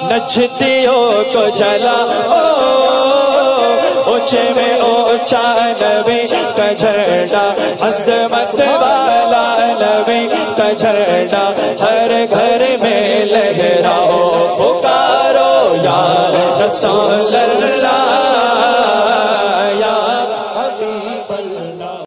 नचतियों को जला ऊंचे में ऊंचा नबी का झंडा, अज़मत वाला नबी का झंडा, हर घर में लहराओ पुकारो या रसूल